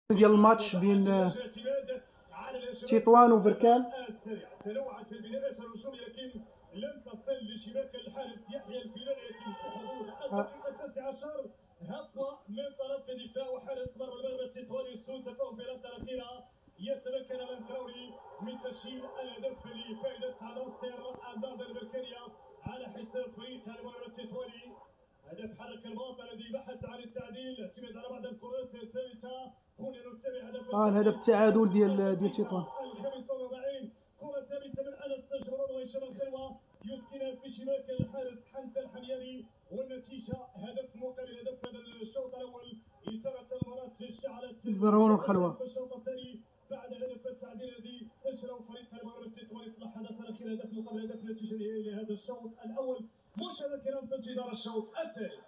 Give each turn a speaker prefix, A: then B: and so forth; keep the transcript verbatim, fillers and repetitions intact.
A: ديال الماتش بين تطوان وبركان.
B: تنوعت البدايات الهجوميه لكن لم تصل لشباك الحارس يحيى الفيلاني في حدود الدقيقه التاسعه عشر. هفوه من طرف دفاع وحارس مرمى المغرب التطواني. سوء تفاهم في اللقطه الاخيره. يتمكن من كراولي من تسجيل الهدف لفائده عناصر النهضه البركانيه على حساب فريق المغرب التطواني. هدف حرك الباط الذي بحث عن التعديل، اعتمد على بعض الكرات الثابته. هنا نتابع هدف
A: اه الهدف التعادل ديال ديال تطوان.
B: الخامس والأربعين كرة ثابته من انس جبران وهشام الخلوه يسكنها في شباك الحارس حمزه الحمياني، والنتيجه هدف مقابل هدف. هذا الشوط الاول اثاره المباراه اشتعلت
A: زرعون الخلوه
B: في الشوط الثاني بعد هدف التعديل الذي سجله فريق المغرب التطواني في اللحظات الاخيره. هدف مقابل هدف، نتيجه نهائيه لهذا الشوط الاول. مشاهدينا الكرام في انتظار الشوط الثاني.